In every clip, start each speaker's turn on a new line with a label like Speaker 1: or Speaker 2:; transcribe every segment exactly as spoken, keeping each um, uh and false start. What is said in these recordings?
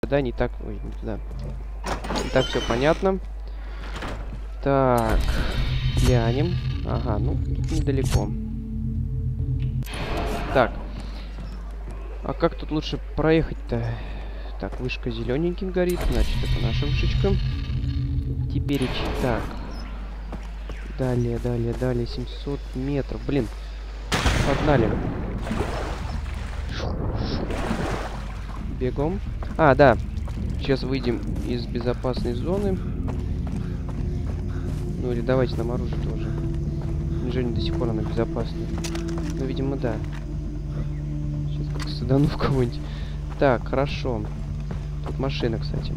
Speaker 1: Да, не так... Ой, не туда. Не так все понятно. Так. Глянем. Ага, ну, тут недалеко. Так. А как тут лучше проехать-то? Так, вышка зелененьким горит. Значит, это наша вышечка. Теперь, так. Далее, далее, далее. семьсот метров. Блин. Погнали. Бегом. А, да. Сейчас выйдем из безопасной зоны. Ну или давайте нам оружие тоже. Неужели до сих пор она безопасная? Ну, видимо, да. Сейчас как садану в кого-нибудь. Так, хорошо. Тут машина, кстати.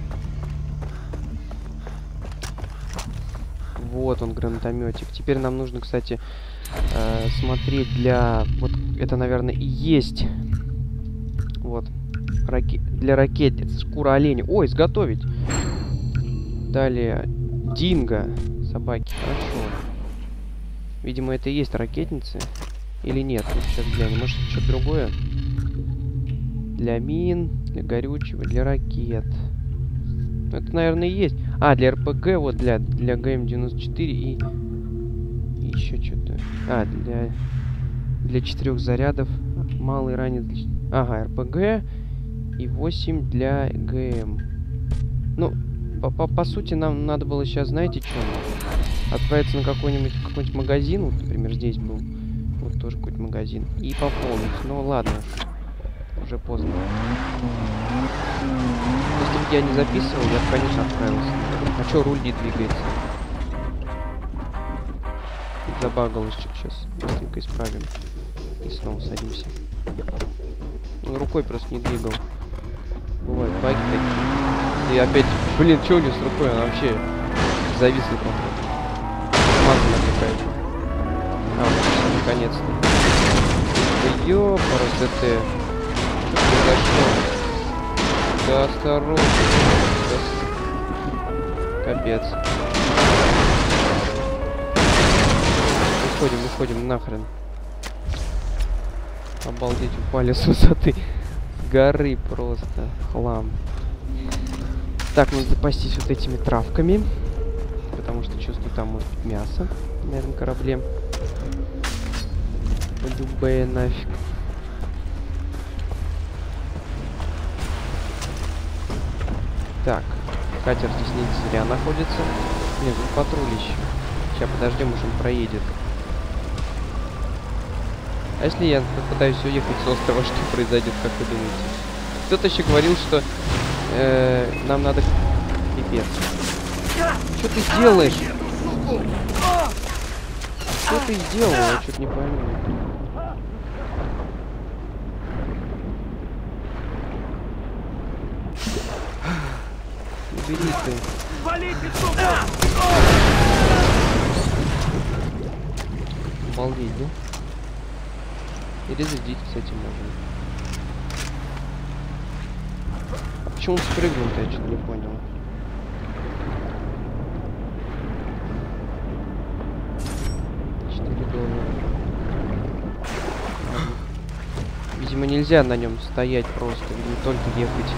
Speaker 1: Вот он, гранатометик. Теперь нам нужно, кстати, э, смотреть для... Вот это, наверное, и есть. Вот. Раке... Для ракетниц. Шкура оленя. Ой, изготовить. Далее. Динго. Собаки. Хорошо. Видимо, это и есть ракетницы. Или нет? Ну, сейчас глянем. Может, что-то другое? Для мин, для горючего, для ракет. Это, наверное, и есть. А, для РПГ, вот для, для ГМ девяносто четыре и... и еще что-то. А, для... Для четырех зарядов. Малый ранец. Для... Ага, РПГ. И восемь для ГМ. Ну, по, по, по сути, нам надо было сейчас, знаете, что? Отправиться на какой-нибудь какой-нибудь магазин. Вот, например, здесь был. Вот тоже какой-то магазин. И пополнить. Ну, ладно. Уже поздно. Если бы я не записывал, я бы, конечно, отправился. А чё руль не двигается? Забагалось. Сейчас быстренько исправим. И снова садимся. Ну, рукой просто не двигал. Бывают баги такие. И опять... Блин, что у нее с рукой? Она вообще зависла потом. Смазана какая-то. А, вот, наконец-то. Да ёпарас, это... Да осторожно. Да... Капец. Выходим, выходим нахрен. Обалдеть, упали с высоты. С горы просто. Хлам. Так, надо запастись вот этими травками. Потому что чувствую, там может быть мясо на этом корабле. Любая нафиг. Так, катер здесь не зря находится. Нет, тут патруль еще. Сейчас подождем, уж он проедет. А если я попытаюсь уехать с острова, что произойдет, как вы думаете? Кто-то еще говорил, что э, нам надо... Пипец. Что ты делаешь? Что ты сделал? Я что-то не пойму. Бери ты. Обалдеть, да? Перезарядить, кстати, можно. А почему он спрыгнул-то, я что-то не понял. четыре доллара. Видимо, нельзя на нем стоять просто, видимо, только ехать.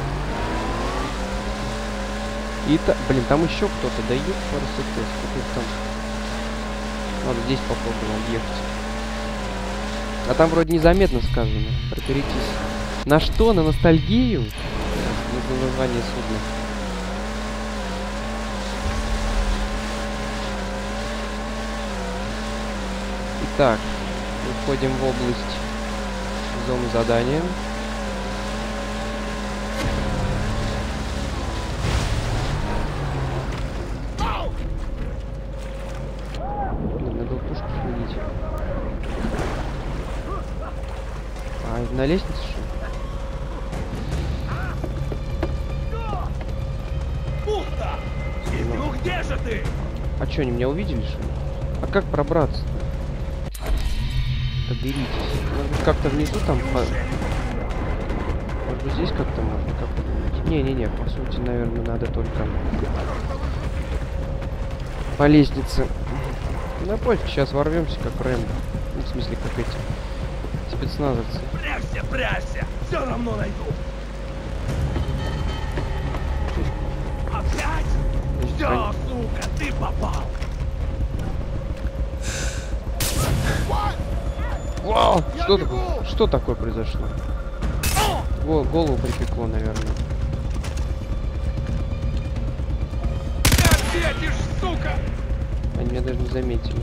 Speaker 1: И та... Блин, там еще кто-то дает парасетес. Какой-то там... Ладно, здесь попробуем объехать. А там вроде незаметно сказано. Проберитесь. На что? На ностальгию? На название судна. Итак, выходим в область зоны задания. На лестнице, что ли? Ну где же ты? А что, они меня увидели, что ли? А как пробраться-то? Доберитесь. Может быть, как-то внизу там... По... Может быть, здесь как-то можно? Как вы думаете? Не-не-не, по сути, наверное, надо только... По лестнице. Да пофиг, сейчас ворвемся, как Рэмбо. Ну, в смысле, как эти... Спецназовцы.
Speaker 2: Прячься, прячься! Все равно найду.
Speaker 1: Что такое? Что такое произошло? Го голову припекло, наверное.
Speaker 2: Ответишь, сука!
Speaker 1: Они меня даже не заметили.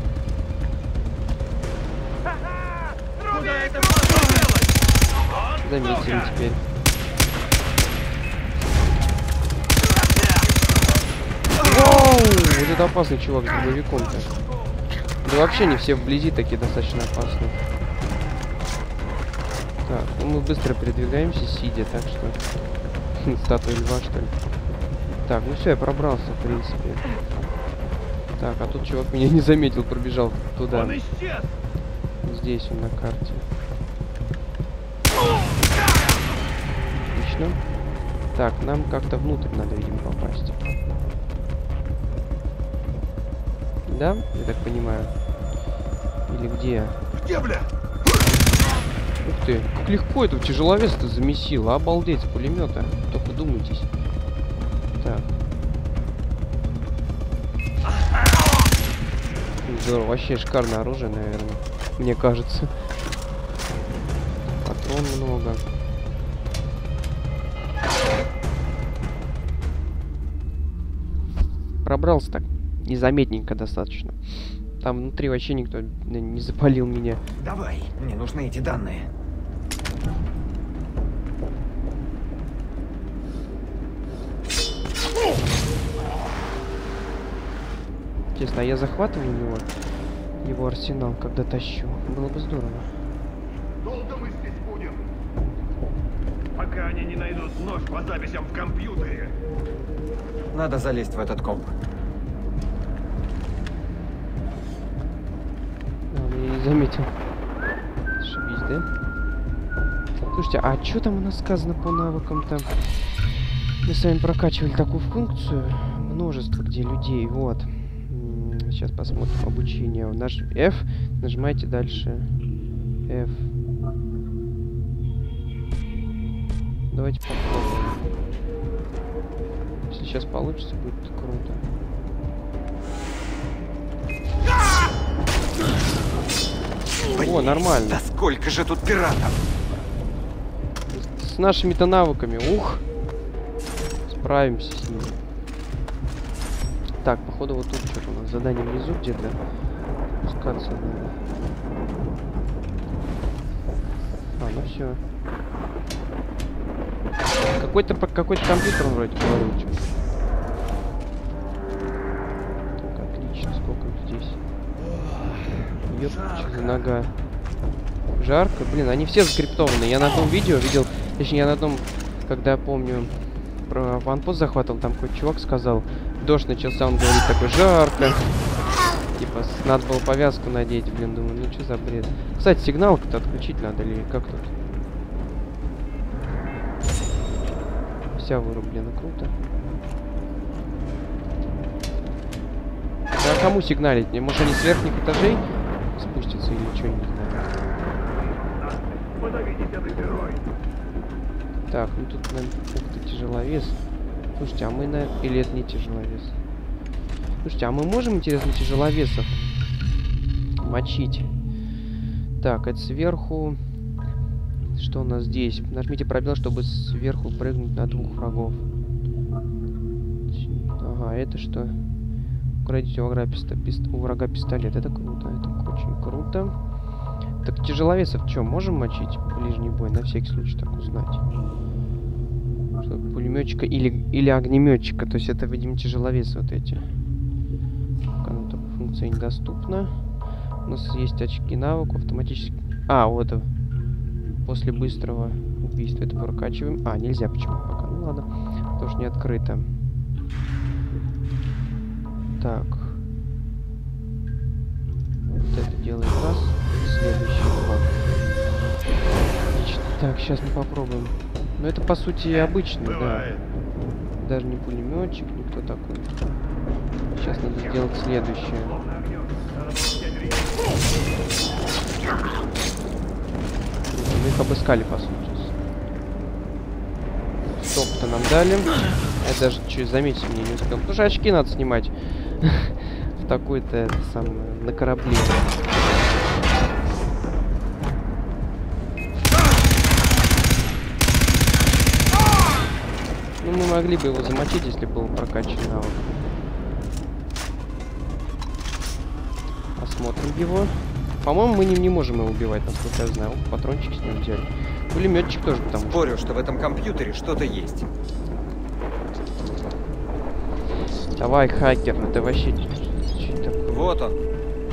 Speaker 2: Куда это делать?
Speaker 1: Заметили теперь. Воу! Вот это опасный чувак с дробовиком-то. Да вообще не все вблизи такие достаточно опасные. Так, ну мы быстро передвигаемся, сидя, так что... Статуя льва, что ли? Так, ну все, я пробрался, в принципе. Так, а тут чувак меня не заметил, пробежал туда.
Speaker 2: Он исчез.
Speaker 1: Здесь он на карте. Отлично. Так, нам как-то внутрь надо, видимо, попасть. Да? Я так понимаю. Или где?
Speaker 2: Где, бля?
Speaker 1: Ух ты, как легко этого тяжеловеса-то замесило. Обалдеть, с пулемета. Только думайтесь. Так. Здорово, вообще шикарное оружие, наверное. Мне кажется. Патрон много. Пробрался так. Незаметненько достаточно. Там внутри вообще никто не запалил меня.
Speaker 3: Давай, мне нужны эти данные.
Speaker 1: Честно, а я захватываю у него его арсенал, когда тащу. Было бы здорово.
Speaker 2: Долго мы здесь будем? Пока они не найдут нож по записям в компьютере.
Speaker 3: Надо залезть в этот комп.
Speaker 1: А, я не заметил. Ошибись, да? Слушайте, а что там у нас сказано по навыкам-то? Мы с вами прокачивали такую функцию. Множество где людей. Вот. Сейчас посмотрим обучение. Наш F. Нажимайте дальше. F. Давайте попробуем. Если сейчас получится, будет круто.
Speaker 3: Блин,
Speaker 1: о, нормально.
Speaker 3: Да сколько же тут пиратов?
Speaker 1: С нашими-то навыками. Ух. Справимся с ними. Так, походу вот тут что-то у нас задание внизу где-то. Спускаться надо. А, ну все. Какой-то какой-то компьютер вроде говорил что-то. Так, отлично, сколько здесь. Ёпта, нога. Жарко. Блин, они все заскриптованы. Я на одном видео видел, точнее, я на одном, когда помню, про ванпост захватывал, там какой-то чувак сказал, дождь начался, он говорит такой, жарко. Типа, надо было повязку надеть, блин, думаю, ну что за бред. Кстати, сигналку-то отключить надо или как тут? Вся вырублена, круто. Да, кому сигналить? Может, они с верхних этажей спустятся или что, не знаю. Так, ну тут, наверное, ух ты, тяжеловес. Слушайте, а мы на... Или это не тяжеловес? Слушайте, а мы можем, интересно, тяжеловесов мочить? Так, это сверху... Что у нас здесь? Нажмите пробел, чтобы сверху прыгнуть на двух врагов. Ага, это что? Украдите у врага, писта... Пист... у врага пистолет. Это круто, это очень круто. Так, тяжеловесов что, можем мочить? Ближний бой, на всякий случай так узнать. Что, пулеметчика или, или огнеметчика. То есть это, видимо, тяжеловесы вот эти. Пока нам такая функция недоступна. У нас есть очки навык автоматически. А, вот. После быстрого убийства это прокачиваем. А, нельзя почему пока. Ну ладно. Потому что не открыто. Так. Вот это делаем раз. Следующий два. Отлично. Так, сейчас мы попробуем. Ну это по сути обычный, да. Даже не пулеметчик, никто такой. Сейчас надо сделать следующее. Мы их обыскали, по сути. Стоп-то нам дали. Я даже чуть заметить мне не успел. Потому что очки надо снимать. В такой-то самое на корабле. Ну, мы могли бы его замочить, если был прокачан навык. Осмотрим его. По-моему, мы не, не можем его убивать, насколько я знаю. Патрончики с ним взяли. Пулеметчик тоже там.
Speaker 3: Спорю, что в этом компьютере что-то есть.
Speaker 1: Давай, хакер, это вообще...
Speaker 3: Вот он.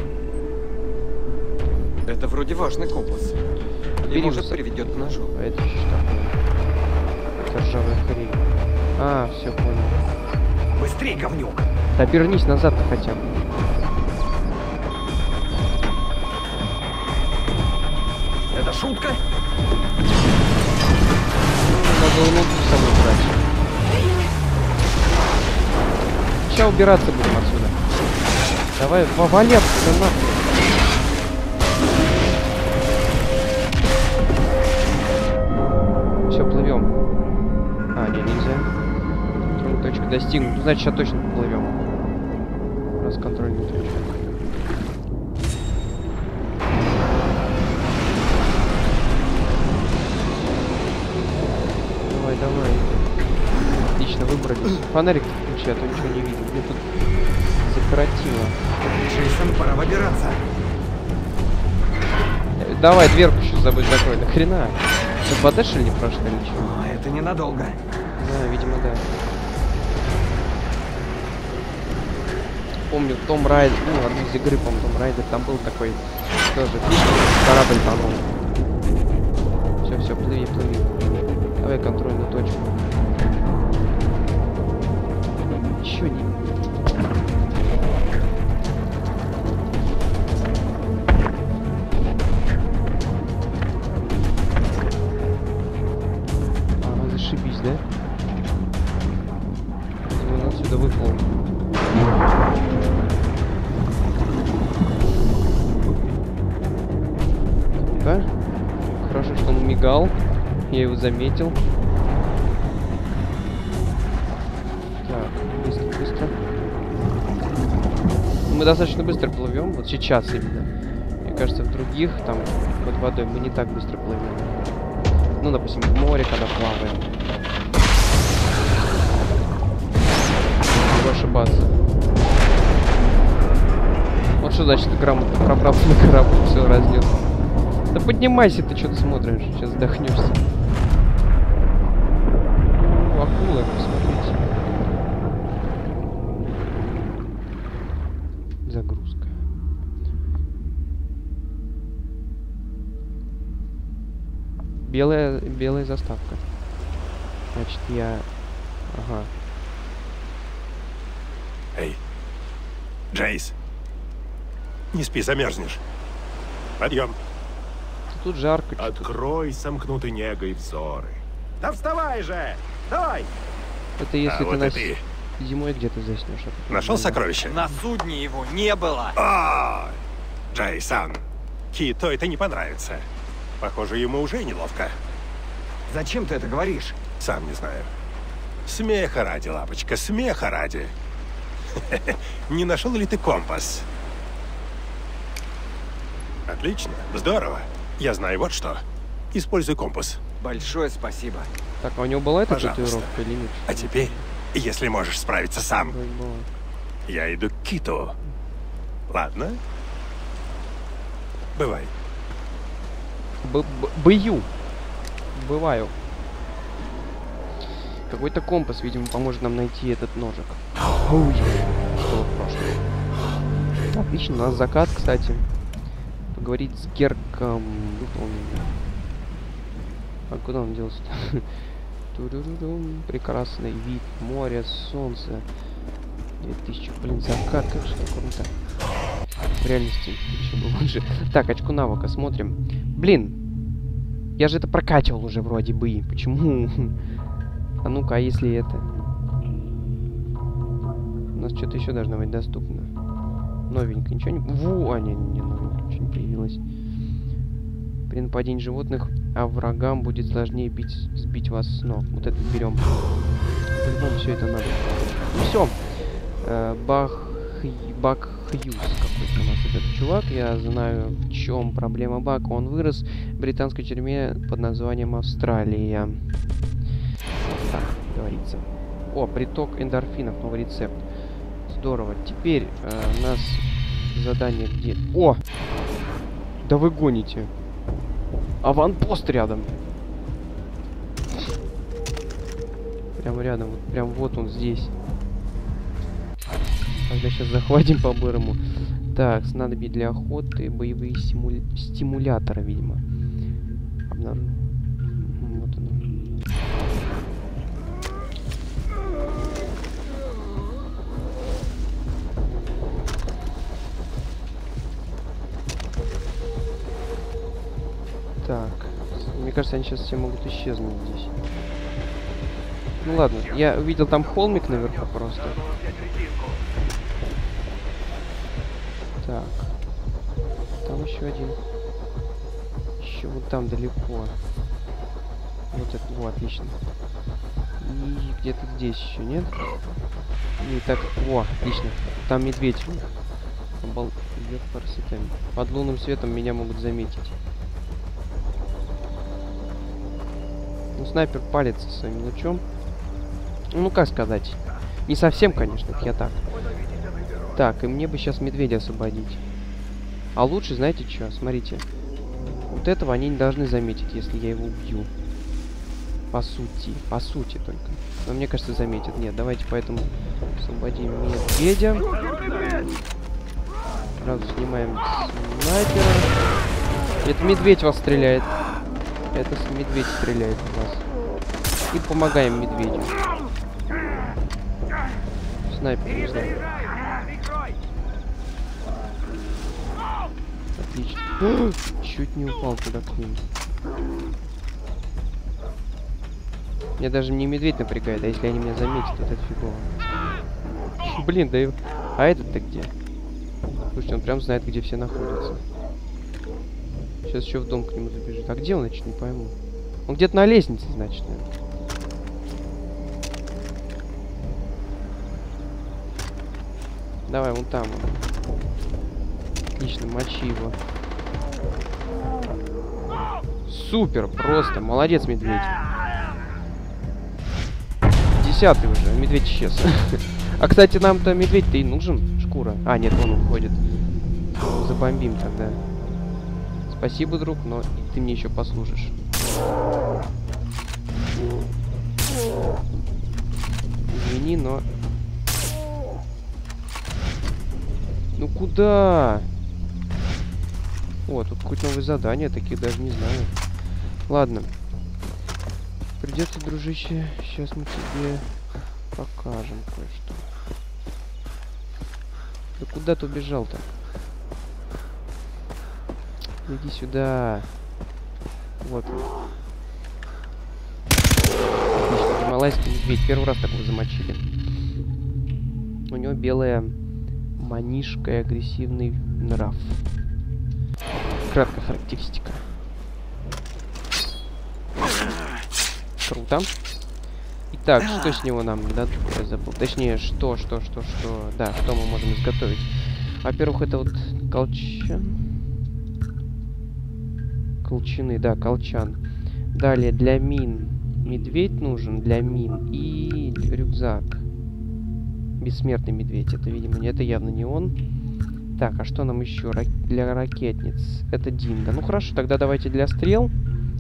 Speaker 3: Это вроде важный компас. И
Speaker 1: Бери
Speaker 3: может
Speaker 1: высо-
Speaker 3: приведет к ножу.
Speaker 1: А это что такое? Это ржавая хрень. А, все понял.
Speaker 3: Быстрей, говнюк!
Speaker 1: Да обернись назад-то хотя бы.
Speaker 3: Это шутка?
Speaker 1: Надо было ноутбук с собой брать. Сейчас убираться будем отсюда. Давай, вали отсюда нахуй. Все, плывем. А, не, нельзя. Контрольная точка достигнута. Ну, значит, сейчас точно поплывем. Раз контрольная точка. Давай, давай. Отлично, выбрались. Фонарик включи, а то ничего не видно. Мне тут закоротило.
Speaker 3: Джейсон, пора выбираться.
Speaker 1: Э, Давай, дверку еще забыть закрой. Нахрена? Тут вода, что ли, не прошла ничего?
Speaker 3: А, это ненадолго.
Speaker 1: Да, видимо, да. Помню, Том Райдер, ну, одну из игры, помню, Том Райдер, там был такой тоже фишка, корабль тонул. Все, все, плыви, плыви. Давай контрольную точку. Еще не... А, зашибись, да? Он отсюда выплыл. Да? Хорошо, что он мигал. Я его заметил. Так, быстро, быстро. Мы достаточно быстро плывем. Вот сейчас именно. Мне кажется, в других, там, под водой, мы не так быстро плывем. Ну, допустим, в море, когда плаваем. Могу ошибаться. Вот что значит грамотно пробрался на корабль, все разнес. Да поднимайся, ты что-то смотришь, сейчас вдохнешься. О, акула, посмотрите. Загрузка. Белая, белая заставка. Значит, я... Ага.
Speaker 4: Эй, Джейс, не спи, замерзнешь. Подъем.
Speaker 1: Тут жарко. что-то.
Speaker 4: Открой сомкнутый негой взоры.
Speaker 2: Да вставай же! Давай!
Speaker 1: Это если
Speaker 4: А
Speaker 1: ты
Speaker 4: вот
Speaker 1: нас
Speaker 4: и ты.
Speaker 1: зимой где-то заснешь. а потом
Speaker 4: Нашел
Speaker 1: нельзя.
Speaker 4: сокровище?
Speaker 3: На судне его не было.
Speaker 4: О, Джейсон, Киту это не понравится. Похоже, ему уже неловко.
Speaker 3: Зачем ты это говоришь?
Speaker 4: Сам не знаю. Смеха ради, лапочка, смеха ради. Не нашел ли ты компас? Отлично, здорово. Я знаю вот что. Используй компас.
Speaker 3: Большое спасибо.
Speaker 1: Так, а у него была эта
Speaker 4: Пожалуйста.
Speaker 1: татуировка или нет?
Speaker 4: А теперь, если можешь справиться сам,
Speaker 1: Вроде была.
Speaker 4: я иду к Киту. Ладно? Бывай.
Speaker 1: Б- б- Бою. Бываю. Какой-то компас, видимо, поможет нам найти этот ножик. Ой, что в прошлом. Отлично, у нас закат, кстати. Поговорить с Герком. Выполнено. А куда он делся-то? Ту-ду-ду-дум. Прекрасный вид, море, солнце. две тысячи, блин, закат, как же это круто. В реальности еще было лучше. Так, очко навыка, смотрим. Блин, я же это прокачивал уже вроде бы. Почему? А ну-ка, а если это? У нас что-то еще должно быть доступно. Новенькое, ничего не... Ву, а, не, не, новенькое, ничего не появилось. При нападении животных, а врагам будет сложнее бить, сбить вас с ног. Вот это берем. По-любому все это надо. Ну все. Э, Бах... Бак Хьюз какой-то у нас этот чувак. Я знаю, в чем проблема Бака. Он вырос в британской тюрьме под названием Австралия. Так, говорится. О, приток эндорфинов, новый рецепт. Здорово. Теперь э, у нас задание где... О! Да вы гоните. Аванпост рядом. Прям рядом. Вот, прям вот он здесь. Тогда сейчас захватим по-бырому. Так, снадобья для охоты, боевые стимуля... стимуляторы, видимо. Обнаружим. Вот оно. Так, мне кажется, они сейчас все могут исчезнуть здесь. Ну ладно, я увидел там холмик наверху просто. Так. Там еще один. Еще вот там далеко. Вот это, вот, отлично. И где-то здесь еще, нет? Не так, о, отлично. Там медведь. Обал... Под лунным светом меня могут заметить. Ну, снайпер палится своим лучом. Ну, как сказать. Не совсем, конечно, я так. Так, и мне бы сейчас медведя освободить. А лучше, знаете что, смотрите. Вот этого они не должны заметить, если я его убью. По сути. По сути только. Но мне кажется, заметят. Нет, давайте поэтому освободим медведя. Сразу снимаем снайпера. Это медведь вас стреляет. Это медведь стреляет в вас. И помогаем медведю. Снайпер, не знаю. Отлично. Чуть не упал туда к ним. Мне даже не медведь напрягает, а если они меня заметят, то это фигово. Блин, да и... А этот-то где? Слушайте, он прям знает, где все находятся. Сейчас еще в дом к нему забежит. А где он, я чуть не пойму. Он где-то на лестнице, значит, наверное. Давай, вон там он. Отлично, мочи его. Супер, просто. Молодец, медведь. Десятый уже. Медведь исчез. А, кстати, нам-то медведь-то и нужен. Шкура. А, нет, он уходит. Забомбим тогда. Спасибо, друг, но ты мне еще послужишь. Извини, но... Ну куда? О, тут какое-то новое задание, таких даже не знаю. Ладно. Придется, дружище, сейчас мы тебе покажем кое-что. Да куда ты убежал-то? Иди сюда. Вот он. Отлично, гималайский медведь. Первый раз такого замочили. У него белая манишка и агрессивный нрав. Краткая характеристика. Круто. Итак, что с него нам дадут? Я забыл. Точнее, что, что, что, что. Да, что мы можем изготовить. Во-первых, это вот колчан. Колчаны, да, колчан. Далее для мин медведь нужен, для мин. И рюкзак. Бессмертный медведь. Это, видимо, не это явно не он. Так, а что нам еще? Ра для ракетниц. Это динго. Ну хорошо, тогда давайте для стрел.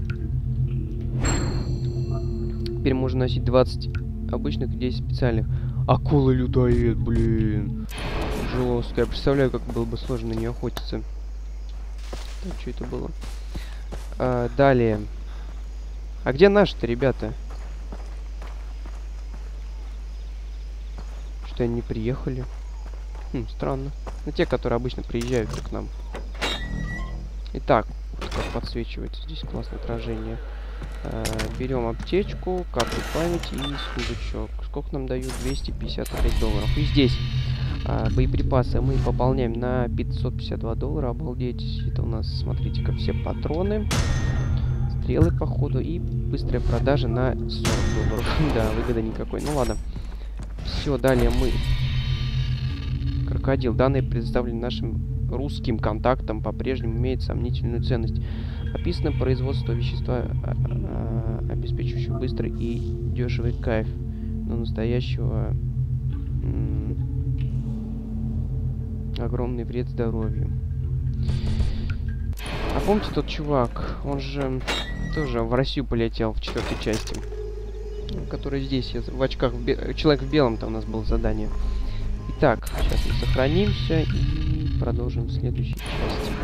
Speaker 1: Теперь можно носить двадцать обычных и десять специальных. Акула-людоед, блин. Жестко. Я представляю, как было бы сложно на нее охотиться. Так, что это было? А, далее. А где наши-то, ребята? Что они не приехали? Хм, странно. Ну, те, которые обычно приезжают к нам. Итак, как подсвечивается здесь классное отражение. А, берем аптечку, карту памяти и сундучок. Сколько нам дают? двести пятьдесят пять долларов. И здесь а, боеприпасы мы пополняем на пятьсот пятьдесят два доллара. Обалдеть. Это у нас, смотрите-ка, все патроны. Стрелы, походу. И быстрая продажа на сорок долларов. Да, выгода никакой. Ну ладно. Все, далее мы... Крокодил. Данные предоставлены нашим русским контактам, по-прежнему имеет сомнительную ценность. Описано производство вещества, обеспечивающего быстрый и дешевый кайф. но настоящего огромный вред здоровью. А помните тот чувак, он же тоже в Россию полетел в четвертой части, который здесь, в очках, в бе... человек в белом, там у нас было задание. Итак, сейчас мы сохранимся и продолжим в следующей части.